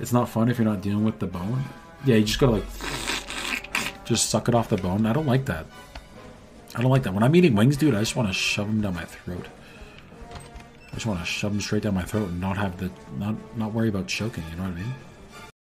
It's not fun if you're not dealing with the bone. Yeah, you just gotta like just suck it off the bone. I don't like that. I don't like that. When I'm eating wings, dude, I just want to shove them down my throat. I just want to shove them straight down my throat and not have the not worry about choking. You know what I mean?